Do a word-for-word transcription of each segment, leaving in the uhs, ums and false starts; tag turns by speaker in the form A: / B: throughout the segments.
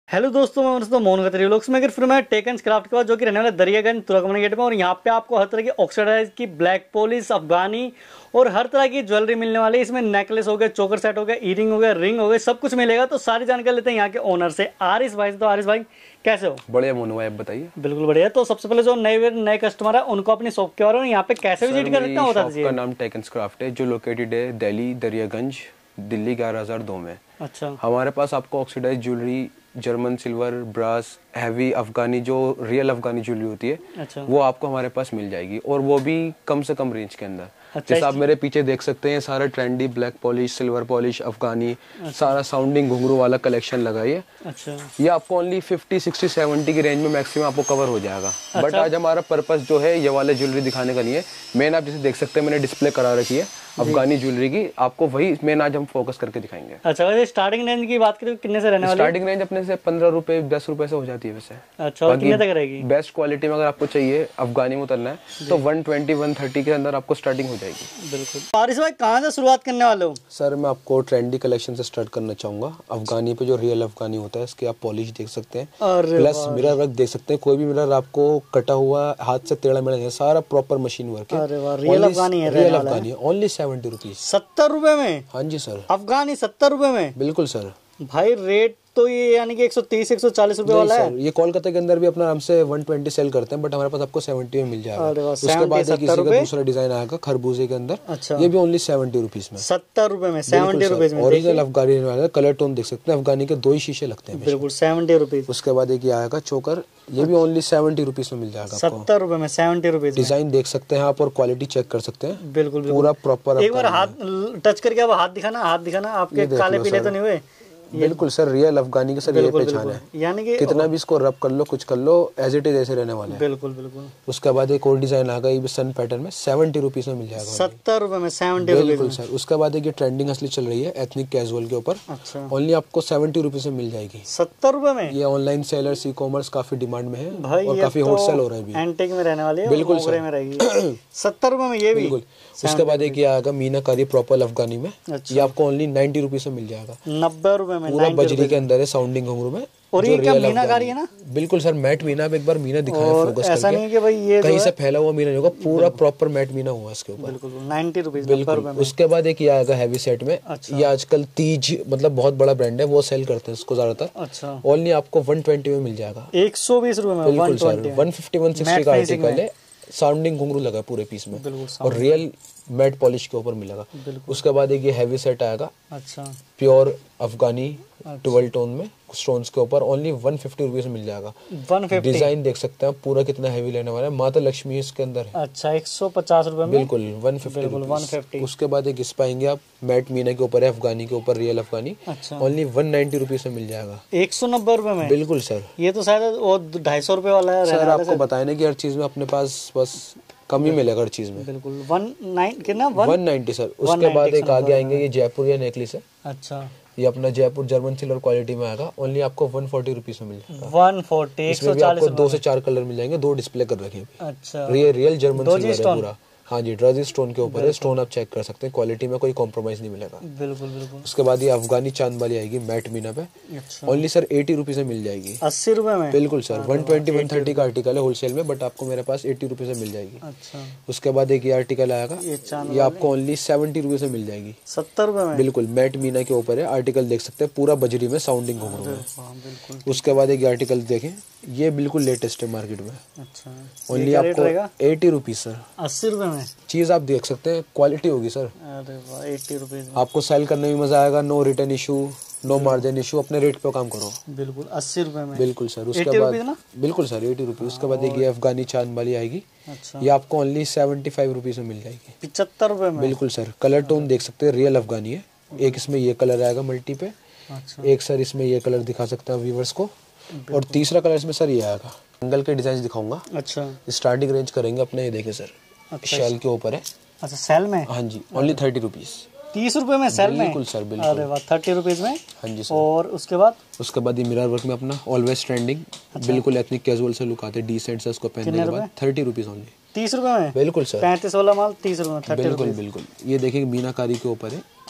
A: Hello दोस्तों, मैं दोस्तों मोहन खत्री व्लॉग्स में अगर फिर मैं टेक एंड क्राफ्ट के बाद जो कि रहने वाला दरियागंज तुरागमन गेट में। और यहाँ पे आपको हर तरह की ऑक्सीडाइज की ब्लैक पॉलिश अफगानी और हर तरह की ज्वेलरी मिलने वाली है। इसमें नेकलेस हो गया, चोकर सेट हो गया, ईयरिंग हो गया, रिंग हो गया, सब कुछ मिलेगा। तो सारी जानकारी लेते हैं यहाँ के ओनर से, आरिस भाई से। तो आरिस भाई कैसे हो?
B: बढ़िया मोनू भाई, आप बताइए।
A: बिल्कुल बढ़िया। तो सबसे पहले जो नए नए कस्टमर है उनको अपनी शॉप के बारे में यहाँ पे कैसे विजिट कर सकते हैं बता दीजिए।
B: शॉप का नाम टेक एंड क्राफ्ट है, जो लोकेटेड है दिल्ली दरियागंज, दिल्ली ग्यारह हजार दो में।
A: अच्छा।
B: हमारे पास आपको oxidised jewellery, German silver, brass, heavy Afghani, जो रियल अफगानी ज्वेलरी होती है,
A: अच्छा।
B: वो आपको हमारे पास मिल जाएगी, और वो भी कम से कम रेंज के अंदर।
A: अच्छा,
B: जैसे आप मेरे पीछे देख सकते हैं, सारा trendy black polish, silver polish, Afghani, अच्छा। सारा साउंडिंग घुंघरू वाला कलेक्शन लगाइए।
A: अच्छा।
B: ये आपको ओनली फिफ्टी सिक्सटी सेवेंटी की रेंज में मैक्सिमम आपको कवर हो जाएगा।
A: अच्छा।
B: बट आज हमारा पर्पस जो है ये वाले ज्वेलरी दिखाने का नहीं है। मेन आप जैसे देख सकते हैं, मैंने डिस्प्ले करा रखी है अफगानी ज्वेलरी की, आपको वही मेन आज हम फोकस करके दिखाएंगे।
A: अच्छा, वैसे स्टार्टिंग रेंज की बात करें तो कितने से रहने वाली है?
B: स्टार्टिंग रेंज अपने से पंद्रह रुपए दस रुपए से हो जाती है वैसे।
A: अच्छा, और कितने तक रहेगी?
B: बेस्ट क्वालिटी में अगर आपको चाहिए अफगानी में उतरना है तो वन ट्वेंटी वन थर्टी के अंदर आपको स्टार्टिंग हो जाएगी।
A: बिल्कुल। आरिस भाई कहाँ से शुरुआत करने वाले हो?
B: सर मैं आपको ट्रेंडी कलेक्शन से स्टार्ट करना चाहूंगा। अफगानी पे जो रियल अफगानी होता है, इसकी आप पॉलिश देख सकते हैं, प्लस मिरर वर्क देख सकते हैं। कोई भी मिरर आपको कटा हुआ हाथ से टेढ़ा मेढ़ा नहीं, सारा प्रॉपर मशीन वर्क है।
A: अरे वाह, रियल अफगानी है।
B: Real Afghani only seventy rupees.
A: सत्तर रुपए में?
B: हाँ जी सर।
A: अफगानी सत्तर रुपए में?
B: बिल्कुल सर।
A: भाई रेट तो ये यानी कि एक सौ तीस एक सौ चालीस रुपए वाला है।
B: ये कोलकाता के अंदर भी अपना आराम से वन ट्वेंटी सेल करते हैं, बट हमारे पास आपको सेवेंटी में मिल जाएगा। उसके बाद एक किसी का दूसरा डिजाइन आएगा खरबूजे के अंदर। अच्छा। ये भी ओनली सेवेंटी रुपीज में।
A: सत्तर रुपए में, सेवेंटी रुपीज में।
B: ओरिजिनल अफगानी वाला कलर टोन देख सकते हैं, अफगानी के दो ही शीशे लगते हैं।
A: बिल्कुल सेवेंटी रुपीज।
B: उसके बाद एक ये आएगा चोकर, ये भी ओनली सेवेंटी रुपीज में मिल जाएगा।
A: सत्तर रुपए में, सेवेंटी रुपीज।
B: डिजाइन देख सकते हैं आप और क्वालिटी चेक कर सकते हैं।
A: बिल्कुल
B: पूरा प्रॉपर।
A: एक बार हाथ टच करके आप हाथ दिखाना, हाथ दिखाना, आपके काले पीले तो नहीं हुए?
B: बिल्कुल सर, रियल अफगानी के सर ये पहचान है।
A: यानी कि
B: कितना भी इसको रब कर लो, कुछ कर लो, एज इट इज ऐसे रहने वाले हैं।
A: बिल्कुल बिल्कुल।
B: उसके बाद एक और डिजाइन आ गया, ये भी सन पैटर्न में, सेवेंटी रुपीज में मिल जाएगा।
A: सत्तर रुपए में, सेवेंटी रुपीज।
B: बिल्कुल सर। उसके बाद एक ये ट्रेंडिंग असली चल रही है एथनिक कैजुअल के ऊपर।
A: अच्छा।
B: ओनली आपको सेवेंटी रुपीज में मिल जाएगी।
A: सत्तर रुपए में?
B: ये ऑनलाइन सेलर्स, ई कॉमर्स काफी डिमांड में है
A: और
B: काफी होलसेल हो रहा है।
A: एंटीक में रहने वाली है।
B: बिल्कुल सर।
A: में रहेगी सत्तर रुपए में ये भी।
B: बिल्कुल। उसके बाद एक ये आएगा मीनाकारी प्रॉपर अफगानी में। ये आपको ओनली नाइन्टी रुपीज में मिल जाएगा।
A: नब्बे रुपए में।
B: पूरा बजरी के अंदर है, साउंडिंग घुंघरू में।
A: और ये क्या मीनाकारी है ना?
B: बिल्कुल सर, मैट मीना। एक बार मीना दिखाया फोकस करके।
A: ऐसा नहीं कि भाई ये
B: कहीं से फैला हुआ मीना नहीं होगा, पूरा प्रॉपर मैट मीना हुआ इसके ऊपर।
A: बिल्कुल नाइन्टी रुपीज।
B: बिल्कुल। उसके बाद एक ये आएगा हैवी सेट में। ये आजकल तीज मतलब बहुत बड़ा ब्रांड है, वो सेल करते हैं इसको ज्यादातर।
A: अच्छा।
B: ओनली आपको वन ट्वेंटी में मिल जाएगा।
A: एक सौ बीस रुपए में।
B: बिल्कुल sir. One fifty one sixty का आर्टिकल है, साउंडिंग घुंघरू लगा पूरे पीस में, और रियल मैट पॉलिश के ऊपर मिलेगा। उसके बाद एक ये हैवी सेट आएगा।
A: अच्छा।
B: प्योर अफगानी ट्वेल्व टोन में स्टोन्स के ऊपर, ओनली वन फिफ्टी रुपीज में मिल जाएगा।
A: One fifty.
B: डिजाइन देख सकते हैं पूरा कितना हैवी लेने वाला है, माता लक्ष्मी इसके अंदर है।
A: अच्छा, एक सौ पचास रुपए में।
B: बिल्कुल वन फिफ्टी। उसके बाद एक इस पाएंगे आप, मैट मीना के ऊपर है, अफगानी के ऊपर रियल अफगानी।
A: अच्छा।
B: ओनली वन नाइन्टी रुपीज में मिल जाएगा।
A: एक सौ नब्बे रुपए में?
B: बिल्कुल सर।
A: ये तो शायद ढाई सौ रुपए वाला है
B: सर। आपको बताया ना कि हर चीज में अपने पास बस कम ही मिलेगा हर चीज में।
A: बिल्कुल। वन नाइन कितना?
B: One ninety sir. उसके बाद एक आगे आएंगे, ये जयपुर या नेकलेस है।
A: अच्छा।
B: ये अपना जयपुर जर्मन सिल्वर क्वालिटी में आएगा, ओनली आपको वन फोर्टी रुपीज में मिल जाएगा।
A: One forty.
B: इसमें भी आपको दो से चार कलर मिल जाएंगे, दो डिस्प्ले कर रखे हैं।
A: अच्छा।
B: रियल रियल जर्मन सिल्वर है पूरा। हाँ जी, ड्रजी स्टोन के ऊपर है, स्टोन आप चेक कर सकते हैं, क्वालिटी में कोई कॉम्प्रोमाइज नहीं मिलेगा।
A: बिल्कुल बिल्कुल।
B: उसके बाद ये अफगानी चांद वाली आएगी मैट मीना पे।
A: अच्छा।
B: ओनली सर एटी रुपीज में मिल जाएगी।
A: अस्सी रुपए में?
B: बिल्कुल sir. One twenty one thirty का आर्टिकल है होलसेल में, बट आपको मेरे पास एटी रुपीज में मिल जाएगी।
A: अच्छा।
B: उसके बाद एक ये आर्टिकल आएगा, ये आपको ओनली सेवेंटी रुपीज में मिल जाएगी।
A: सत्तर रुपए में?
B: बिल्कुल। मैट मीना के ऊपर है, आर्टिकल देख सकते हैं पूरा बजरी में, साउंडिंग घुंघरू है। उसके बाद एक आर्टिकल देखें, ये बिल्कुल लेटेस्ट है मार्केट में।
A: अच्छा।
B: ओनली आपको एटी रुपीज सर।
A: अस्सी रुपए में
B: चीज आप देख सकते हैं, क्वालिटी होगी सर।
A: अरे वाह, एटी रुपीज।
B: आपको सेल करने में मजा आएगा, no return issue, no margin issue, अपने रेट पे काम करो।
A: बिल्कुल। अस्सी रुपए में?
B: बिल्कुल सर। उसके बाद बिल्कुल सर एटी रुपीज। उसके बाद एक ये अफगानी चांद वाली आएगी।
A: अच्छा।
B: ये आपको ओनली सेवेंटी फाइव रुपीज में मिल जाएगी।
A: पिछहत्तर रुपए में?
B: बिल्कुल सर। कलर टोन देख सकते हैं, रियल अफगानी है। एक इसमें ये कलर आएगा मल्टी पे।
A: अच्छा।
B: एक सर इसमें ये कलर दिखा सकते हैं व्यूवर्स को, और तीसरा कलर इसमें सर ये आएगा। एंगल के डिजाइन दिखाऊंगा।
A: अच्छा।
B: स्टार्टिंग रेंज करेंगे अपने, ये देखे सर।
A: अच्छा।
B: शेल के ऊपर है।
A: अच्छा, सेल में?
B: हाँ जी, ओनली थर्टी रुपीज।
A: तीस रुपए में सेल में?
B: बिल्कुल सर। बिल्कुल।
A: अरे वाह, थर्टी रुपीज में।
B: हाँ जी सर।
A: और उसके बाद? उसके
B: बाद ये मिरर वर्क में अपना ऑलवेज ट्रेंडिंग। अच्छा। बिल्कुल एथनिक कैजुअल से लुक आते हैं, डिसेंट से उसको पहनने के बाद। Thirty rupees only.
A: तीस रुपए में?
B: बिल्कुल सर।
A: पैंतीस वाला माल तीस रुपए।
B: बिल्कुल बिल्कुल। ये देखिए मीनाकारी के ऊपर है,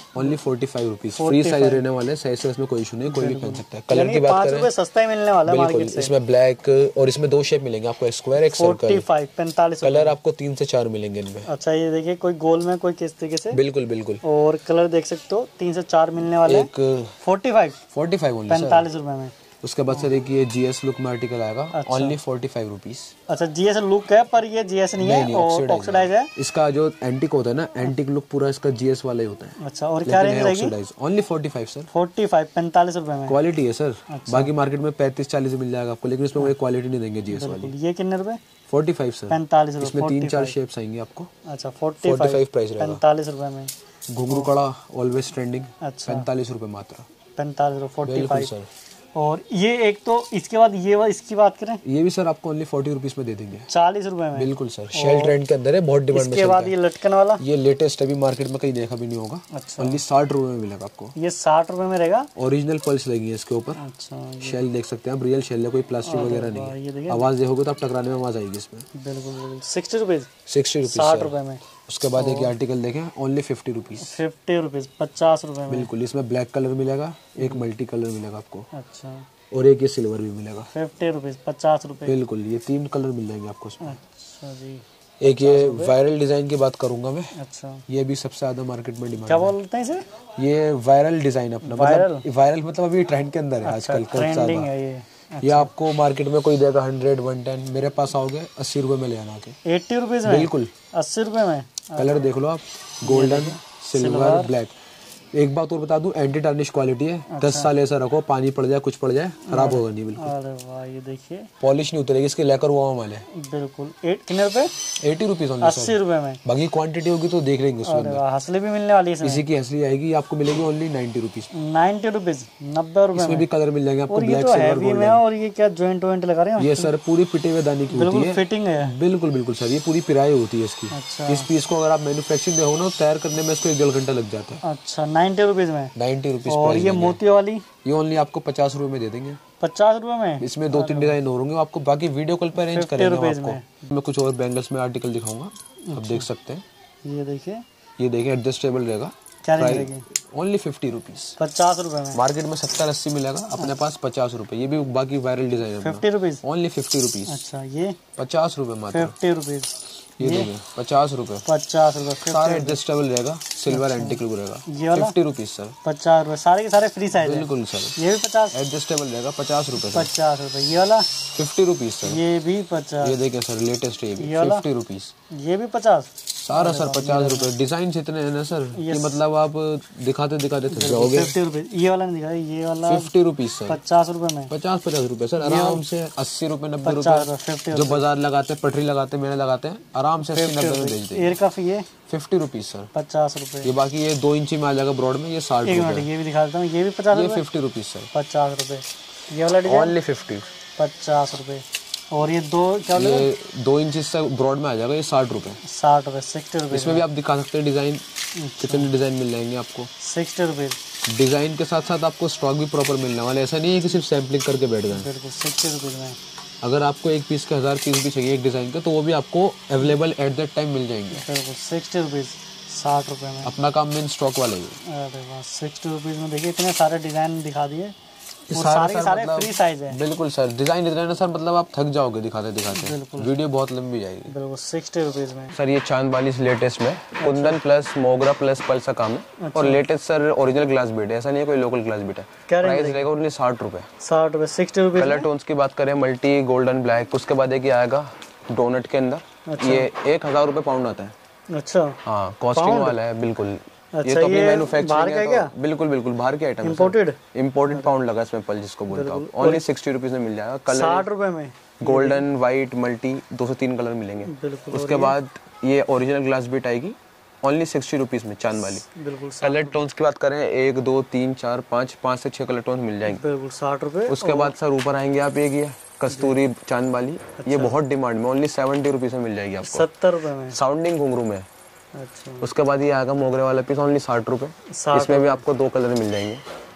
B: only forty five rupees free size रहने वाले, सही से इसमें कोई इशू नहीं, कोई भी पहन सकता है। कलर की बात करें
A: सस्ता ही मिलने वाला है
B: बिल्कुल, इसमें ब्लैक और इसमें दो शेप मिलेंगे आपको, एक स्क्वायर एक सर्कल।
A: पैंतालीस
B: कलर आपको तीन से चार मिलेंगे इनमें।
A: अच्छा ये देखिए, कोई गोल में कोई किस तरीके से,
B: बिल्कुल बिल्कुल,
A: और कलर देख सकते हो तीन से चार मिलने वाले।
B: एक
A: forty five
B: forty five only
A: पैंतालीस रुपए में।
B: उसके बाद सर एक ये जीएस लुक में आर्टिकल आएगा, ओनली फोर्टी फाइव रुपीज।
A: अच्छा जीएस लुक है, पर ये जीएस नहीं है, ऑक्सीडाइज है।
B: इसका जो एंटिक होता है ना, एंटिक लुक पूरा इसका जीएस वाला ही होता है।
A: अच्छा, और क्या रेंज रहेगी?
B: Only forty five sir.
A: Forty five पैंतालीस रुपए में।
B: क्वालिटी है सर। बाकी मार्केट में पैंतीस चालीस मिल जाएगा आपको, लेकिन इसमें कोई क्वालिटी नहीं देंगे जीएस वाली।
A: ये कितने रुपए?
B: Forty five sir.
A: पैंतालीस रुपए।
B: इसमें तीन चार शेप्स आएंगे आपको।
A: अच्छा फोर्टी फाइव
B: प्राइस रहेगा,
A: पैंतालीस रुपए में।
B: घुंघरू कड़ा ऑलवेज ट्रेंडिंग।
A: अच्छा,
B: पैंतालीस रुपए मात्र।
A: पैंतालीस रुपए फोर्टी फाइव
B: सर।
A: और ये एक तो इसके बाद ये इसकी बात करें,
B: ये भी सर आपको ओनली फोर्टी रुपीज में दे देंगे,
A: चालीस रुपए में।
B: बिल्कुल सर, शेल ट्रेंड के अंदर है, बहुत डिमांड में।
A: इसके बाद ये लटकन वाला,
B: ये लेटेस्ट अभी मार्केट में कहीं देखा भी नहीं होगा।
A: अच्छा,
B: ओनली साठ रुपए में मिलेगा आपको।
A: ये साठ रुपए में रहेगा,
B: ओरिजिनल पल्स लगी है इसके ऊपर।
A: अच्छा,
B: शेल देख सकते हैं आप, रियल शेल है, कोई प्लास्टिक वगैरह नहीं है। आवाज देखोगे तो आप टकराने में आवाज आएगी इसमें।
A: बिल्कुल बिल्कुल। सिक्सटी रुपीज
B: सिक्सटी रुपीज
A: साठ रुपए में।
B: उसके बाद एक आर्टिकल देखें, only fifty rupees
A: fifty rupees पचास रुपए में।
B: बिल्कुल, इसमें ब्लैक कलर मिलेगा, एक मल्टी कलर मिलेगा आपको।
A: अच्छा,
B: और एक ये सिल्वर भी मिलेगा।
A: फिफ्टी रुपीज पचास रुपए।
B: बिल्कुल, ये तीन कलर मिल जाएंगे आपको इसमें।
A: अच्छा जी।
B: एक ये वायरल डिजाइन की बात करूंगा मैं।
A: अच्छा,
B: ये भी सबसे ज्यादा मार्केट में डिमांड।
A: क्या बोलते हैं इसे?
B: ये वायरल डिजाइन अपना, मतलब वायरल मतलब अभी ट्रेंड के अंदर है आजकल।
A: ट्रेंडिंग है ये।
B: ये आपको मार्केट में कोई देगा हंड्रेड वन टेन, मेरे पास आओगे अस्सी रुपए में ले आना के।
A: एट्टी रुपीज में?
B: बिल्कुल,
A: अस्सी रुपए में।
B: कलर देख लो आप, गोल्डन सिल्वर ब्लैक। एक बात और बता दूं, एंटी टार्निश क्वालिटी है। अच्छा। दस साल ऐसा रखो, पानी पड़ जाए कुछ पड़ जाए खराब होगा नहीं बिल्कुल।
A: अरे वाह, ये देखिए
B: पॉलिश नहीं उतरेगी इसके, लेकर हुआ वाले।
A: बिल्कुल। एट कितने रुपए?
B: एटी रुपीज
A: अस्सी रुपए में।
B: बाकी क्वांटिटी होगी तो देख लेंगे उसमें।
A: हंसली भी मिलने वाली है इसमें।
B: इसी की हंसली आएगी, आपको मिलेगी only ninety rupees.
A: Ninety rupees नब्बे रुपए
B: इसमें भी कलर मिल जाएंगे आपको, ब्लैक
A: सिल्वर गोल्डन। और ये क्या जॉइंट वॉइंट लगा रहे हैं?
B: ये सर पूरी पिटे हुए दाने की होती है,
A: फिटिंग है।
B: बिल्कुल बिल्कुल सर, ये पूरी पिराई होती है इसकी।
A: अच्छा।
B: इस पीस को अगर आप मैन्युफैक्चरिंग देखो ना, तैयार करने में इसको एक डेढ़ घंटा लग जाता है।
A: अच्छा, नाइन्टी रुपीज में।
B: Ninety rupees.
A: और ये मोती वाली,
B: ये ओनली आपको पचास रुपए में दे देंगे।
A: पचास रुपए में?
B: इसमें दो तीन डिजाइन और होंगे, आपको बाकी वीडियो कॉल पर अरेंज करेंगे आपको। मैं कुछ और बैंगल्स में आर्टिकल दिखाऊंगा, आप देख सकते हैं।
A: ये देखिए,
B: ये देखिए एडजस्टेबल रहेगा।
A: क्या रहेगी?
B: ओनली फिफ्टी रुपीज
A: पचास रुपए में।
B: मार्केट में सत्तर अस्सी मिलेगा, अपने पास पचास रुपए। ये भी बाकी वायरल डिजाइन है।
A: Fifty rupees
B: only fifty rupees.
A: अच्छा, ये
B: पचास रुपए मात्र।
A: Fifty rupees.
B: ये देखिए पचास रुपए।
A: पचास रुपए
B: सारे एडजस्टेबल रहेगा, सिल्वर एंटिक लुक रहेगा।
A: ये वाला
B: फिफ्टी रुपीज सर।
A: पचास रुपए, सारे के सारे फ्री साइज है।
B: बिल्कुल सर।
A: ये भी पचास
B: एडजस्टेबल रहेगा, पचास रुपए।
A: पचास रुपए। ये वाला
B: फिफ्टी रुपीज सर।
A: ये भी पचास।
B: ये देखिए सर, लेटेस्ट है, फिफ्टी रुपीज।
A: ये भी पचास।
B: सारा सर पचास रुपए। डिजाइन इतने हैं ना सर कि मतलब आप दिखाते दिखाते थक जाओगे।
A: Fifty rupees. ये वाला नहीं दिखा, ये वाला
B: फिफ्टी रुपीज सर।
A: पचास रुपए में।
B: पचास पचास रुपए सर, आराम से अस्सी रुपए नब्बे रुपए। जो बाजार लगाते हैं, पटरी लगाते हैं, मेले लगाते हैं, आराम से अस्सी नब्बे में बेच देंगे।
A: एयर कफ ये
B: फिफ्टी रुपीज सर।
A: पचास रुपए।
B: ये बाकी ये दो इंची में आ जाएगा ब्रॉड में, ये साठ रुपए।
A: ये भी दिखा देता हूँ, ये भी पचास।
B: ये फिफ्टी रुपीज सर।
A: पचास रुपए। ये वाला डिजाइन
B: ओनली फिफ्टी।
A: पचास रुपए। और ये दो क्या
B: ये दो इंच से ब्रॉड में आ जाएगा, ये साठ रुपए।
A: साठ रुपए। सिक्सटी रुपए।
B: इसमें भी आप दिखा सकते हैं डिजाइन, कितने डिजाइन मिल जाएंगे आपको।
A: सिक्सटी रुपए।
B: डिजाइन के साथ साथ आपको स्टॉक भी प्रॉपर मिलने वाला है, ऐसा नहीं है कि सिर्फ सैम्पलिंग करके बैठ गए।
A: बिल्कुल सिक्सटी रुपीज में।
B: अगर आपको एक पीस के हजार पीस भी चाहिए एक डिजाइन का, तो वो भी आपको अवेलेबल एट दैट टाइम मिल जाएंगे।
A: बिल्कुल सिक्सटी रुपीज साठ रुपए में।
B: अपना काम मेन स्टॉक वाले ही।
A: अरे वाह, सिक्सटी रुपीज में देखिए इतने सारे डिजाइन दिखा दिए।
B: सारे
A: सारे, सारे
B: मतलब,
A: फ्री साइज है।
B: बिल्कुल सर, डिजाइन इतने ना सर, मतलब आप थक जाओगे दिखाते दिखाते। वीडियो बहुत लंबी जाएगी।
A: बिल्कुल सिक्सटी रुपीज में
B: सर। ये चांद वाली लेटेस्ट में कुंदन प्लस मोगरा प्लस पल्स का काम है। अच्छा। और latest sir original glass bead है, ऐसा नहीं है कोई लोकल ग्लास बीट है। प्राइस रहेगा उन्नीस साठ रुपए।
A: साठ रुपए। Sixty rupees. कलर
B: टोन्स की बात करें, मल्टी गोल्डन ब्लैक। उसके बाद एक आएगा डोनट के अंदर। अच्छा। ये एक हजार रुपए पाउंड आता है।
A: अच्छा,
B: हाँ, कॉस्टिंग वाला है बिल्कुल।
A: अच्छा,
B: ये तो अपनी
A: ये
B: मैन्युफैक्चरिंग है,
A: क्या?
B: तो बिल्कुल बिल्कुल बाहर के आइटम है।
A: इंपोर्टेड
B: इंपोर्टेड पाउंड लगा इसमें, पल जिसको बोलता हूँ। ओनली सिक्सटी रुपीज में मिल जाएगा। कलर
A: साठ रुपए में।
B: गोल्डन व्हाइट मल्टी दो से तीन कलर मिलेंगे। उसके बाद ये ओरिजिनल ग्लास बीट आएगी, ओनली सिक्सटी रुपीज में, चांद वाली।
A: बिल्कुल।
B: कलर टोन्स की बात करें, एक दो तीन चार पाँच पाँच से छह कलर टोन्स मिल जाएंगे।
A: बिल्कुल साठ रुपए।
B: उसके बाद सर ऊपर आएंगे आप, एक ये कस्तूरी चांद वाली। ये बहुत डिमांड में, ओनली सेवेंटी रुपीज में मिल जाएगी आपको।
A: सत्तर रुपए में।
B: साउंडिंग घुंघरू में।
A: अच्छा।
B: उसके बाद ये आएगा मोगरे वाला पीस, ओनली साठ रुपए। इसमें भी आपको दो कलर मिल जाएंगे।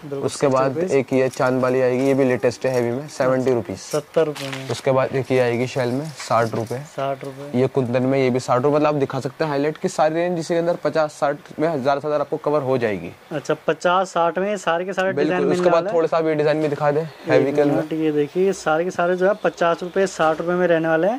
B: उसके बाद एक ये चांद वाली आएगी, ये भी लेटेस्ट है, हैवी में सेवेंटी रुपीज सत्तर रुपए में। उसके बाद एक ये आएगी शेल में साठ रुपए साठ रुपए ये कुंदन में, ये भी साठ रुपए। मतलब आप दिखा सकते हैं हाईलाइट की सारी रेंज जिसके अंदर पचास साठ में हजार से हजार आपको कवर हो जाएगी।
A: अच्छा पचास साठ में सारे के सारे
B: डिजाइन। उसके बाद थोड़ा सा भी डिजाइन में दिखा दे हैवी के अंदर।
A: ये देखिए सारे के सारे जो है पचास रुपए साठ रुपए में रहने वाले हैं।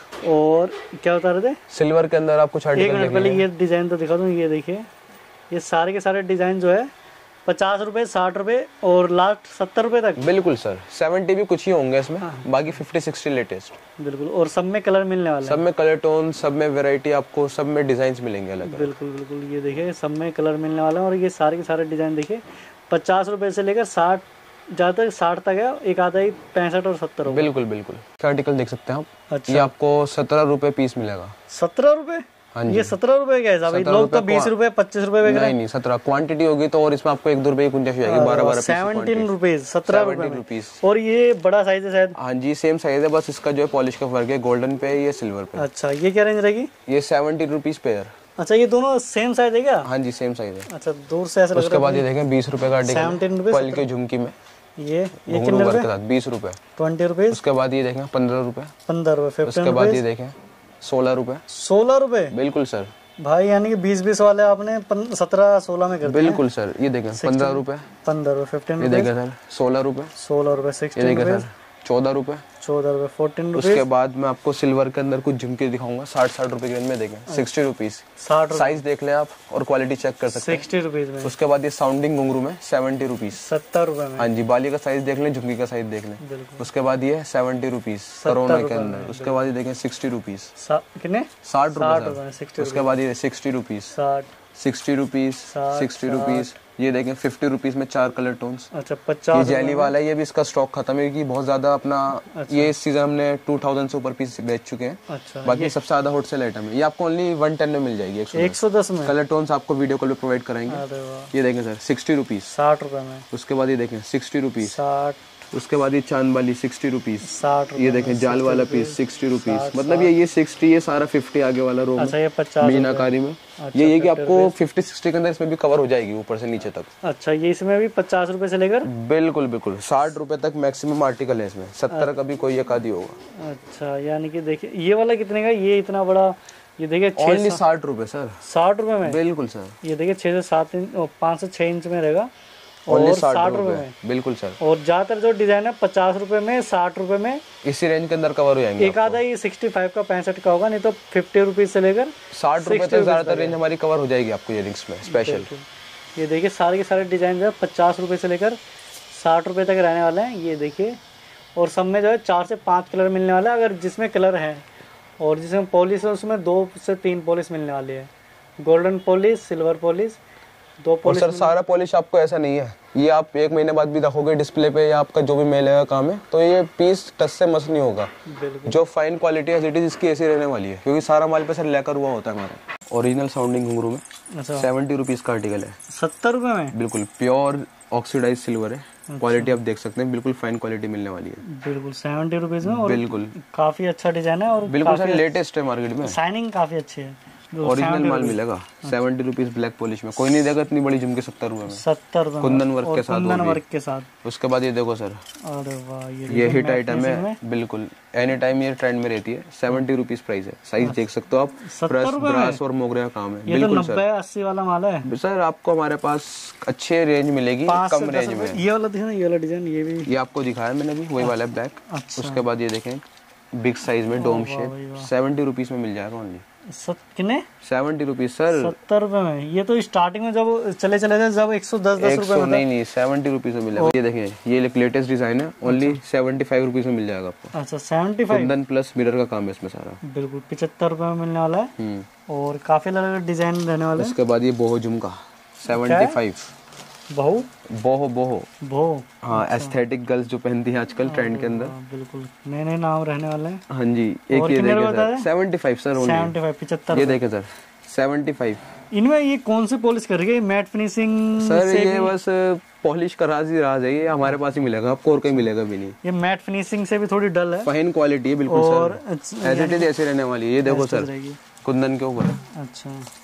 A: और क्या बता रहे थे?
B: सिल्वर के अंदर आप कुछ
A: एक मिनट पहले ये डिजाइन तो दिखा दूं। ये देखिए ये सारे के सारे डिजाइन जो है पचास रुपए साठ रुपए और लास्ट सत्तर रुपए तक।
B: बिल्कुल सर, सेवेंटी भी कुछ ही होंगे इसमें। हाँ। बाकी फिफ्टी सिक्सटी लेटेस्ट।
A: बिल्कुल। और सब में कलर मिलने वाला है,
B: सब में कलर टोन, सब में वैरायटी, आपको सब में डिजाइन मिलेंगे अलग।
A: बिल्कुल बिल्कुल। ये देखिए सब में कलर मिलने वाला है। और ये सारे के सारे डिजाइन देखिए पचास रुपए से लेकर साठ ज्यादातर साठ तक है, एक आधा ही पैंसठ और सत्तर।
B: बिल्कुल बिल्कुल। आर्टिकल देख सकते हैं आप। अच्छा। ये आपको सत्रह रुपए पीस मिलेगा।
A: सत्रह रुपए? हाँ ये सत्रह रुपए का हिसाब है। लोग तो बीस रुपए पच्चीस रुपए बेच रहे हैं।
B: नहीं नहीं सत्रह क्वांटिटी होगी तो और इसमें आपको एक दो रुपए की गुंजाइश हो जाएगी। बारह बारह
A: सेवनटीन रुपीज सत्रह रुपए। और ये बड़ा साइज है शायद?
B: हाँ जी सेम साइज है, बस इसका जो है पॉलिश का फर्क है, गोल्डन पे ये सिल्वर पे।
A: अच्छा ये क्या रेंज रहेगी?
B: ये सेवेंटी रुपीज पेयर।
A: अच्छा ये दोनों सेम साइज है क्या?
B: हाँ जी सेम साइज है।
A: अच्छा दूर से ऐसा लग रहा है।
B: उसके बाद ये देखें बीस रुपए का
A: सेवनटीन रुपीज
B: पल के झुमकी में।
A: ये ये कितने रुपए के
B: साथ? बीस रुपए
A: ट्वेंटी रुपीज।
B: उसके बाद ये देखें पंद्रह रुपए
A: पंद्रह रुपए।
B: उसके बाद ये देखें सोलह रुपए
A: सोलह रुपए
B: बिल्कुल सर।
A: भाई यानी कि बीस बीस वाले आपने सत्रह सोलह में कर दिए।
B: बिल्कुल सर। ये देखें पंद्रह रुपए
A: पंद्रह रुपए फिफ्टीन।
B: ये देखें सर सोलह रुपए सोलह
A: रुपए सिक्सटीन। ये देखें सर
B: चौदह रुपए
A: चौदह रुपए फोर्टीन रुपीज।
B: उसके बाद मैं आपको सिल्वर के अंदर कुछ झुमके दिखाऊंगा साठ साठ रुपए के रेंज में। देखें सिक्सटी रुपीज
A: साठ
B: साइज देख लें आप और क्वालिटी चेक कर सकते हैं।
A: सिक्सटी रुपीज में।
B: उसके बाद ये साउंडिंग घुंघरू में सेवेंटी रुपीज
A: सत्तर रुपए में।
B: हाँ जी बाली का साइज देख लें, झुमकी का साइज देख लें। उसके बाद ये सेवेंटी रुपीज कोरोना के अंदर। उसके बाद ये देखें सिक्सटी रुपीज
A: कितने
B: साठ रुपए। उसके बाद ये sixty rupees sixty rupees sixty rupees. ये देखें फिफ्टी रुपीज में चार कलर टोन्स।
A: अच्छा पचास।
B: ये जेली वाला है, ये भी इसका स्टॉक खत्म है क्योंकि बहुत ज्यादा अपना अच्छा। ये इस सीजन हमने टू थाउजेंड से ऊपर पीस बेच चुके हैं। अच्छा। बाकी सबसे ज्यादा होलसेल आइटम है। ये आपको ओनली वन टेन में मिल जाएगी। एक सौ दस में कलर टोन्स आपको वीडियो कॉल पे प्रोवाइड कराएंगे। ये देखें सर सिक्सटी रुपीज
A: साठ रुपए में।
B: उसके बाद ये देखें सिक्सटी रुपीज
A: साठ।
B: उसके बाद ये चांद वाली सिक्सटी रुपीज
A: साठ।
B: ये देखें जाल वाला पीस सिक्सटी रुपीज। मतलब ये ये सिक्सटी ये सारा फिफ्टी आगे वाला रो
A: अच्छा, ये पचास
B: मीनाकारी में। अच्छा, ये ये कि आपको फिफ्टी सिक्सटी के अंदर इसमें भी कवर हो जाएगी ऊपर से नीचे तक।
A: अच्छा ये इसमें भी पचास रुपए से लेकर
B: बिल्कुल बिल्कुल साठ रुपए तक मैक्सिमम आर्टिकल है इसमें। सत्तर का भी कोई एक आधी होगा।
A: अच्छा यानी कि देखिए ये वाला कितने का? ये इतना बड़ा ये देखिए
B: ओनली साठ रुपए सर।
A: साठ रुपए में?
B: बिल्कुल सर।
A: ये देखिए छह से सात इंच पाँच से छह इंच में रहेगा
B: और साठ रुपए में। बिल्कुल सर।
A: और ज्यादातर जो डिजाइन है पचास रुपए में साठ रुपए में
B: इसी रेंज के अंदर कवर हो जाएंगे।
A: एक आधा ये सिक्सटी फाइव का पैंसठ का होगा, नहीं तो फिफ्टी रुपीज से लेकर
B: साठ रुपए तक ज्यादातर रेंज हमारी कवर हो जाएगी आपको इयरिंग्स में स्पेशल।
A: ये देखिए सारे के सारे डिजाइन जो है पचास रुपए से लेकर साठ रुपए तक रहने वाले हैं। ये देखिए और सब में जो है चार से पाँच कलर मिलने वाला है अगर जिसमें कलर है। और जिसमें पॉलिश है उसमें दो से तीन पॉलिश मिलने वाली है। गोल्डन पॉलिश सिल्वर पॉलिश दो पॉलिश।
B: सर सारा पॉलिश आपको ऐसा नहीं है, ये आप एक महीने बाद भी रखोगे डिस्प्ले पे या आपका जो भी मेल का काम है तो ये पीस टच से मस नहीं होगा। जो फाइन क्वालिटी है सिटी इसकी ऐसी रहने वाली है क्योंकि सारा माल पे सर लेकर हुआ होता है हमारा। ओरिजिनल साउंडिंग घुंघरू में सेवेंटी रुपीज का आर्टिकल है।
A: सत्तर रुपए में?
B: बिल्कुल प्योर ऑक्सीडाइज सिल्वर है। क्वालिटी आप देख सकते हैं बिल्कुल फाइन क्वालिटी मिलने वाली है।
A: बिल्कुल सेवेंटी रुपीज में। और
B: बिल्कुल
A: काफी अच्छा डिजाइन है और
B: बिल्कुल सर लेटेस्ट है मार्केट में।
A: शाइनिंग काफी अच्छी है।
B: ओरिजिनल माल मिलेगा सेवेंटी रुपीज ब्लैक पॉलिश में। कोई नहीं देगा इतनी बड़ी झुमके सत्तर रुपए में।
A: सत्तर रुपए
B: कुंदन वर्क के साथ।
A: कुंदन वर्क के साथ।
B: उसके बाद ये देखो सर
A: अरे वाह
B: ये हिट आइटम है। बिल्कुल एनी टाइम ये ट्रेंड में रहती है। सेवेंटी रुपीज प्राइस है। साइज देख सकते हो आप। प्रेस ब्रास और मोगरे का काम है। बिल्कुल सर
A: अस्सी वाला माल है सर।
B: आपको हमारे पास अच्छे रेंज मिलेगी कम रेंज में।
A: ये वाला देखना ये वाला डिजाइन ये भी
B: ये आपको दिखाया मैंने अभी वही वाला ब्लैक। उसके बाद ये देखें बिग साइज में डोम शेप सेवेंटी रुपीज में मिल जाएगा ओनली।
A: कितने?
B: Seventy rupees sir.
A: सत्तर रुपए में? ये तो स्टार्टिंग में जब चले चले जाए जब एक सौ दस दस रुपए में।
B: नहीं नहीं सेवेंटी रुपीज में मिलेगा। ये देखें ये लेटेस्ट डिजाइन है ओनली सेवेंटी फाइव रुपीज में मिल जाएगा आपको।
A: अच्छा seventy five.
B: Kundan plus mirror का काम है इसमें सारा।
A: बिल्कुल पिछहत्तर रुपए में मिलने वाला है और काफी अलग अलग डिजाइन रहने वाले हैं।
B: उसके बाद ये बोहो झुमका सेवेंटी फाइव।
A: बहु
B: बोहो बोहो
A: बोहो
B: हाँ एस्थेटिक गर्ल्स जो पहनती है आजकल ट्रेंड के अंदर।
A: बिल्कुल नए नए नाम रहने वाले हैं।
B: हाँ जी एक ये देखे sir seventy five sir
A: seventy five पिछहत्तर।
B: ये देखे सर सेवेंटी फाइव।
A: इनमें ये कौन सी पॉलिश कर रही है? मैट फिनिशिंग
B: सर ये बस पॉलिश का राज ही राज है। ये हमारे पास ही मिलेगा आपको और कहीं मिलेगा भी नहीं।
A: ये मैट फिनिशिंग से भी थोड़ी डल है। फाइन
B: क्वालिटी है बिल्कुल सर। ऐसे ऐसे रहने वाली है। ये देखो सर कुंदन के ऊपर।
A: अच्छा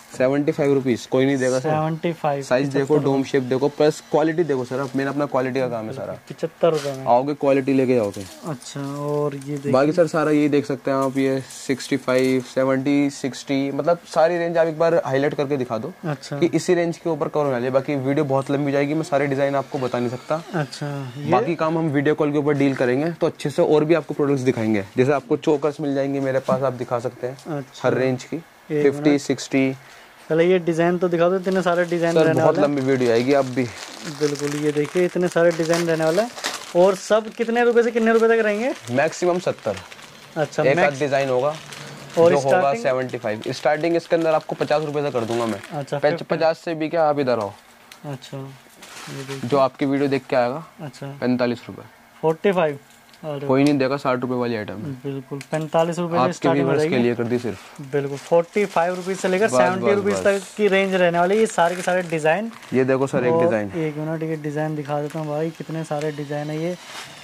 B: सेवेंटी फाइव रुपीज कोई नहीं देगा सर।
A: सेवेंटी फाइव
B: साइज देखो, डोम शेप देखो, प्लस क्वालिटी देखो सर। अब मैंने अपना क्वालिटी का काम है सारा।
A: पचहत्तर रुपए में
B: आओगे क्वालिटी लेके जाओगे।
A: अच्छा, और ये देखिए
B: बाकी सर सारा यही देख सकते हैं आप। ये सिक्सटी फाइव, सेवेंटी, सिक्सटी, मतलब सारी रेंज आप एक बार हाईलाइट करके दिखा दो।
A: अच्छा,
B: कि इसी रेंज के ऊपर कवर वाले। बाकी वीडियो बहुत लंबी जाएगी, मैं सारे डिजाइन आपको बता नहीं सकता।
A: अच्छा, ये...
B: बाकी काम हम वीडियो कॉल के ऊपर डील करेंगे तो अच्छे से और भी आपको प्रोडक्ट्स दिखाएंगे। जैसे आपको चोकर्स मिल जाएंगे मेरे पास, आप दिखा सकते हैं। अच्छा, हर रेंज की फिफ्टी, सिक्सटी।
A: पहले ये डिजाइन तो दिखा दो, इतने सारे डिजाइन रहने वाले हैं।
B: बहुत लंबी वीडियो आएगी आप भी।
A: बिल्कुल, ये देखिए इतने सारे डिजाइन रहने वाले हैं। और सब कितने रुपए से कितने रुपए तक रहेंगे?
B: मैक्सिमम सत्तर। अच्छा, एक आध डिजाइन होगा और जो होगा सेवेंटी फाइव। स्टार्टिंग इसके अंदर आपको पचास रुपए से कर दूंगा मैं। अच्छा, पचास से भी क्या, आप इधर आओ।
A: अच्छा, ये
B: जो आपकी वीडियो देख के आएगा।
A: अच्छा,
B: पैंतालीस रुपए।
A: फोर्टी फाइव
B: कोई नहीं देगा, साठ रुपए वाली आइटम है।
A: बिल्कुल, पैंतालीस रुपए से
B: आपके
A: स्टार्टिंग हो जाएगी।
B: के लिए कर दी सिर्फ।
A: बिल्कुल, फोर्टी फाइव रुपीज से लेकर सेवेंटी रुपीज तक की रेंज रहने वाली। ये सारे के सारे डिजाइन।
B: ये देखो सर एक डिजाइन,
A: एक मिनट ये डिजाइन दिखा देता हूँ भाई, कितने सारे डिजाइन है ये।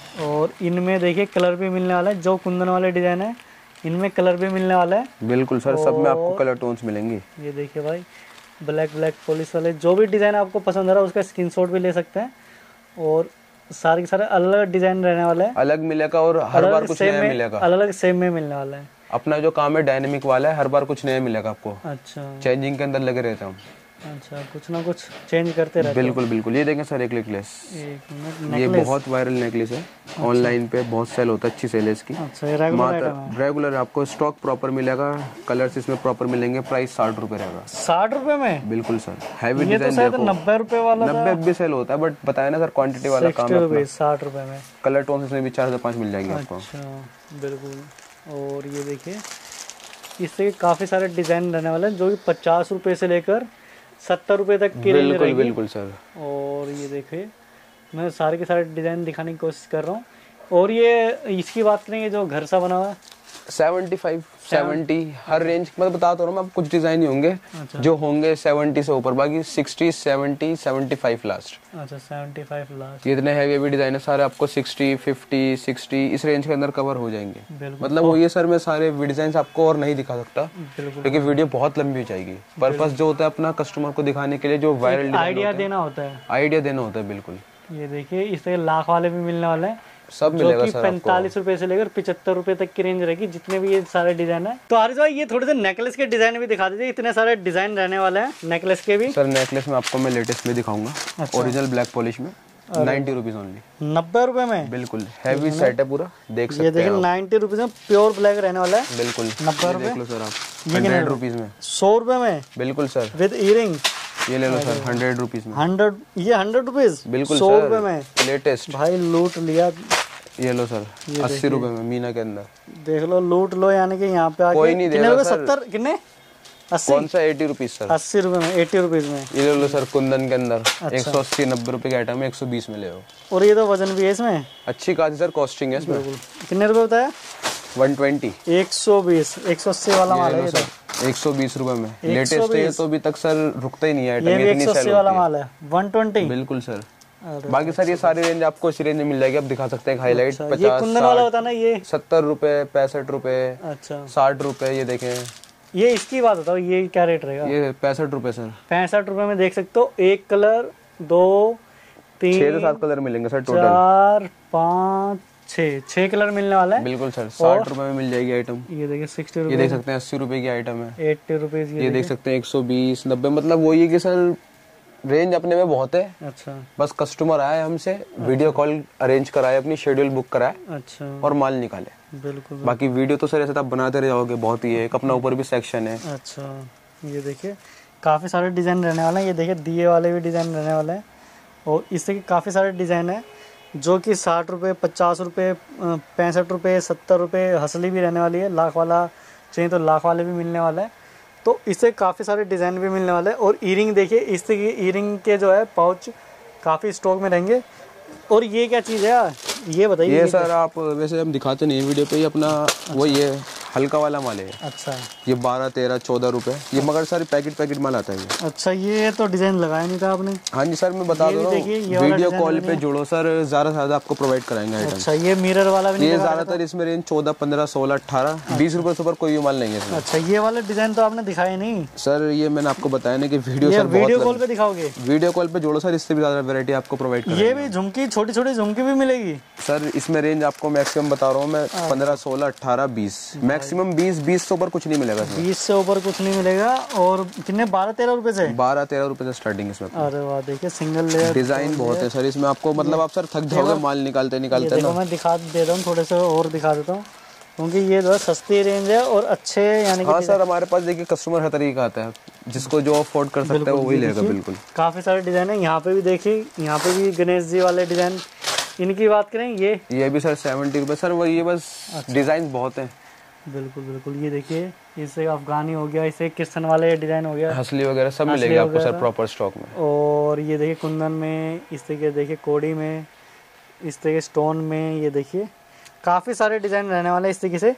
A: और इनमें देखिए कलर भी मिलने वाला है। जो कुंदन वाले डिजाइन है इनमें कलर भी मिलने वाला है।
B: बिल्कुल सर, सब में आपको कलर टोन्स मिलेंगे।
A: ये देखिए भाई, ब्लैक ब्लैक पॉलिश वाले, जो भी डिजाइन आपको पसंद आ रहा है उसका स्क्रीनशॉट भी ले सकते हैं। और सारे के सारे अलग अलग डिजाइन रहने वाला है,
B: अलग मिलेगा और हर बार कुछ नया मिलेगा।
A: अलग अलग सेम में मिलने वाला है।
B: अपना जो काम है डायनेमिक वाला है, हर बार कुछ नया मिलेगा आपको।
A: अच्छा,
B: चेंजिंग के अंदर लगे रहते हैं हम।
A: अच्छा, कुछ ना कुछ चेंज करते रहते हैं।
B: बिल्कुल बिल्कुल। ये देखें सर एक नेकलेस,
A: एक मिनट,
B: ये बहुत वायरल नेकलेस है। ऑनलाइन पे बहुत सेल होता है, अच्छी सेल है इसकी।
A: अच्छा, ये रेगुलर आइटम है।
B: रेगुलर आपको स्टॉक प्रॉपर मिलेगा, कलर्स इसमें प्रॉपर मिलेंगे। प्राइस साठ रुपए रहेगा।
A: साठ रुपए में?
B: बिल्कुल सर। हैवी
A: ये
B: डिजाइन
A: तो देखो, नब्बे रुपए वाला
B: नब्बे भी सेल होता है, बट बताया ना सर क्वांटिटी वाला काम है।
A: साठ रुपए में
B: कलर टोन इसमें भी चार से पाँच मिल जाएंगे आपको।
A: अच्छा, बिल्कुल। और ये देखिए इससे काफी सारे डिजाइन रहने वाले हैं, जो कि पचास रुपए से लेकर सत्तर रुपए तक की रेंज रहेगी।
B: बिल्कुल सर।
A: और ये देखिए मैं सारे के सारे डिजाइन दिखाने की कोशिश कर रहा हूँ। और ये इसकी बात करेंगे जो घर सा बना हुआ है,
B: सेवेंटी फाइव, सेवेंटी हर रेंज, मतलब बता तो रहा हूँ मैं, कुछ डिजाइन ही होंगे। अच्छा, जो होंगे सेवेंटी से ऊपर, बाकी sixty, seventy, seventy five last.
A: अच्छा, सेवेंटी फाइव लास्ट।
B: ये इतने हैवी हैवी डिजाइन है सारे, आपको सिक्सटी, फिफ्टी, सिक्सटी इस रेंज के अंदर कवर हो जाएंगे। मतलब वो ये सर मैं सारे डिजाइन आपको और नहीं दिखा सकता क्योंकि वीडियो बहुत लंबी हो जाएगी। पर्पस जो होता है अपना कस्टमर को दिखाने के लिए, जो वायरल
A: आइडिया देना होता है।
B: आइडिया देना होता है, बिल्कुल।
A: ये देखिए इस तरह लाख वाले भी मिलने वाले हैं,
B: सब मिलेगा सर।
A: पैंतालीस रुपए से लेकर पिछहत्तर रुपए तक की रेंज रहेगी, जितने भी ये सारे डिजाइन है। तो आरिफ भाई ये थोड़े से नेकलेस के डिजाइन भी दिखा दीजिए, इतने सारे डिजाइन रहने वाले हैं नेकलेस के भी।
B: सर नेकलेस में आपको मैं लेटेस्ट में दिखाऊंगा। अच्छा, ओरिजिनल ब्लैक पॉलिश में नाइन्टी रुपीज ओनली।
A: नब्बे रुपए में?
B: बिल्कुल, हैवी सेट है पूरा, देख सकते हैं।
A: ये देखिए नाइन्टी रुपीज में प्योर ब्लैक रहने वाला है।
B: बिल्कुल,
A: नब्बे रुपए।
B: देख लो सर आप, हंड्रेड रुपीज में।
A: सौ रुपए में?
B: बिल्कुल सर,
A: विद इयरिंग।
B: ये ले लो सर, हंड्रेड रुपीज में।
A: हंड्रेड, ये हंड्रेड रुपीज?
B: बिल्कुल
A: सौ रुपए में
B: लेटेस्ट।
A: भाई लूट लिया।
B: ये लो सर, अस्सी रुपए में मीना के अंदर।
A: देख लो, लूट लो। यानी कि यहाँ पे आके
B: कोई नहीं देगा सर।
A: सत्तर कितने? अस्सी?
B: कौन सा एटी रुपीज सर?
A: अस्सी रुपए में, एटी रुपीज में।
B: ये ले लो सर कुंदन के अंदर। एक सौ अस्सी नब्बे रुपए के आइटम है, एक सौ बीस में ले लो।
A: और ये तो वजन भी है इसमें
B: अच्छी खासी सर, कॉस्टिंग है इसमें।
A: कितने रुपए बताया?
B: One twenty.
A: एक सौ बीस, एक सौ अस्सी वाला माल है
B: सर, एक सौ बीस रुपए में लेटेस्ट है। तो अभी तक सर रुकता ही नहीं है आइटम,
A: ये एक सौ अस्सी वाला माल है। One twenty?
B: बिल्कुल सर। बाकी सर ये सारी रेंज आपको इसी रेंज में मिल जाएगी। आप दिखा सकते हैं हाईलाइट।
A: अच्छा, पचास, ये कुंदन वाला होता है ना, ये
B: सत्तर रुपए, पैंसठ रुपए,
A: अच्छा
B: साठ रुपए। ये देखें,
A: ये इसकी बात बताओ, ये क्या रेट रहेगा?
B: ये पैंसठ रुपए सर।
A: पैंसठ रुपए में देख सकते हो, एक कलर, दो, तीन,
B: छह से सात कलर मिलेंगे सर टोटल।
A: चार, पाँच, छह, छह कलर मिलने वाला है।
B: बिल्कुल सर, साठ रुपए में मिल जाएगी आइटम।
A: ये देखिए सिक्सटी रुपए।
B: ये देख सकते हैं अस्सी रुपए की आइटम है,
A: एट्टी रुपीज।
B: ये देख सकते हैं एक सौ बीस, नब्बे। मतलब वो ये कि सर रेंज अपने में बहुत है।
A: अच्छा,
B: बस कस्टमर आए हमसे, वीडियो कॉल अरेंज कराए, अपनी शेड्यूल बुक कराए,
A: अच्छा,
B: और माल निकाले।
A: बिल्कुल।
B: बाकी वीडियो तो सर ऐसे आप बनाते रह जाओगे, बहुत ही है। एक अपना ऊपर भी सेक्शन है।
A: अच्छा, ये देखिए काफी सारे डिजाइन रहने वाले हैं। ये देखिए दिए वाले भी डिजाइन रहने वाले हैं, और इससे की काफी सारे डिजाइन है, जो कि साठ रुपये, पचास रुपये, पैंसठ रुपये, सत्तर रुपये। हसली भी रहने वाली है, लाख वाला चाहिए तो लाख वाले भी मिलने वाला है। तो इससे काफ़ी सारे डिज़ाइन भी मिलने वाले हैं। और ईयरिंग देखिए, इससे ईयरिंग के जो है पाउच काफ़ी स्टॉक में रहेंगे। और ये क्या चीज़ है, ये बताइए।
B: ये सर आप वैसे हम दिखाते नहीं वीडियो पे, ही अपना वही है हल्का वाला माल है।
A: अच्छा,
B: ये बारह तेरह चौदह रुपए ये, मगर सर पैकेट पैकेट माल आता है ये।
A: अच्छा, ये तो डिजाइन लगाया नहीं था आपने।
B: हाँ जी सर, मैं बता दूं, वीडियो कॉल पे जुड़ो सर, ज्यादा से ज्यादा आपको प्रोवाइड कराएंगे आइटम।
A: अच्छा, ये मिरर वाला भी नहीं,
B: ये ज्यादातर इसमें रेंज चौदह पंद्रह सोलह अठारह बीस रुपए से ऊपर कोई भी माल नहीं है।
A: अच्छा, ये वाला डिजाइन तो आपने दिखाया नहीं
B: सर, ये मैंने आपको बताया ना कि वीडियो सर
A: वीडियो कॉल पे दिखाओगे।
B: वीडियो कॉल पे जोड़ो सर, इससे भी ज्यादा वैरायटी आपको प्रोवाइड करेंगे।
A: ये भी झुमकी, छोटी छोटी झुमकी भी मिलेगी
B: सर। इसमें रेंज आपको मैक्सिमम बता रहा हूँ मैं, पंद्रह सोलह अठारह बीस, मैक्सिमम बीस बीस से ऊपर कुछ नहीं मिलेगा।
A: बीस से ऊपर कुछ नहीं मिलेगा। और कितने, बारह तेरह रुपए से?
B: बारह तेरह रुपए से स्टार्टिंग इसमें।
A: अरे वाह, देखिए सिंगल लेयर
B: डिजाइन बहुत है सर इसमें, आपको मतलब आप सर थक जाओगे माल निकालते निकालते ना।
A: मैं दिखा दे रहा हूँ, थोड़े से और दिखा देता हूँ, क्योंकि ये जो है सस्ती रेंज है और अच्छे, यानी कि
B: हाँ सर, हमारे पास देखिए कस्टमर हर तरीके का आता है, जिसको जो अफोर्ड कर सकता है वो वही लेगा। बिल्कुल,
A: काफी सारे डिजाइन है। यहाँ पे भी देखिए, यहाँ पे भी गणेश जी वाले डिजाइन, इनकी बात करें, ये
B: ये भी सर सेवेंटी रुपए सर, वो ये बस डिजाइन बहुत है।
A: बिल्कुल बिल्कुल, ये देखिए, इससे अफगानी हो गया, इससे कृष्ण वाले डिजाइन हो गया,
B: हसली वगैरह सब मिलेगा आपको सर प्रॉपर स्टॉक में।
A: और ये देखिए कुंदन में, इस तरीके देखिए कोड़ी में, इस तरीके स्टोन में, ये देखिए काफ़ी सारे डिज़ाइन रहने वाले हैं इस तरीके से।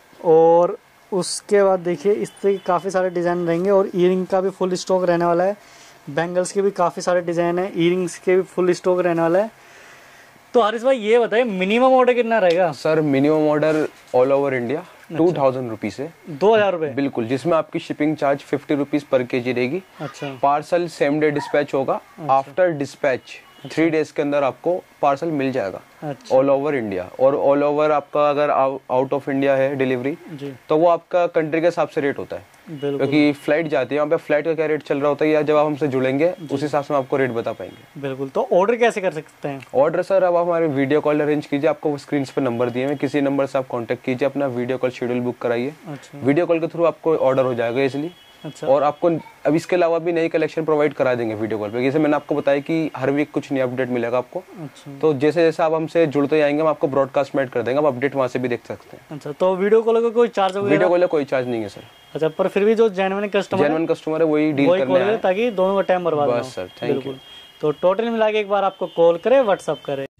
A: और उसके बाद देखिए इस तरीके काफ़ी सारे डिज़ाइन रहेंगे। और ईयरिंग का भी फुल स्टॉक रहने वाला है, बैंगल्स के भी काफ़ी सारे डिज़ाइन है, ईयरिंग्स के भी फुल स्टॉक रहने वाला है। तो हरीश भाई ये बताइए, मिनिमम ऑर्डर कितना रहेगा?
B: Sir minimum order all over India two thousand rupees है,
A: दो हजार रुपए
B: बिल्कुल, जिसमें आपकी shipping charge fifty rupees per के जी रहेगी।
A: अच्छा, पार्सल
B: सेम डे डिस्पैच होगा। आफ्टर डिस्पैच थ्री डेज के अंदर आपको पार्सल मिल जाएगा ऑल ओवर इंडिया। और ऑल ओवर आपका अगर आउट ऑफ इंडिया है डिलीवरी, तो वो आपका कंट्री के हिसाब से रेट होता है, क्योंकि फ्लाइट जाती है वहाँ पे, फ्लाइट का क्या रेट चल रहा होता है, या जब आप हमसे जुड़ेंगे उस हिसाब से हम आपको रेट बता पाएंगे।
A: बिल्कुल। तो ऑर्डर कैसे कर सकते हैं? ऑर्डर
B: सर अब आप हमारे वीडियो कॉल अरेंज कीजिए, आपको स्क्रीन पे नंबर दिए हैं, किसी नंबर से आप कांटेक्ट कीजिए, अपना वीडियो कॉल शेड्यूल बुक कराइए। वीडियो कॉल के थ्रू आपको ऑर्डर हो जाएगा इसलिए। अच्छा। और आपको अब इसके अलावा भी नई कलेक्शन प्रोवाइड करा देंगे वीडियो कॉल पे, जैसे मैंने आपको बताया कि हर वीक कुछ नया अपडेट मिलेगा आपको। अच्छा। तो जैसे जैसे आप हमसे जुड़ते जाएंगे हम आपको ब्रॉडकास्ट में ऐड कर देंगे, आप अपडेट वहाँ से भी देख सकते हैं।
A: अच्छा, तो वीडियो कॉल का कोई चार्ज?
B: वीडियो कॉल का कोई चार्ज नहीं है सर।
A: अच्छा, पर फिर भी जो जेन्युइन कस्टमर
B: जेन्युइन कस्टमर है वही डील करना है,
A: ताकि दोनों का टाइम बर्बाद ना हो।
B: बस सर, थैंक यू।
A: तो टोटल मिला के एक बार आपको कॉल करे, व्हाट्सअप करे।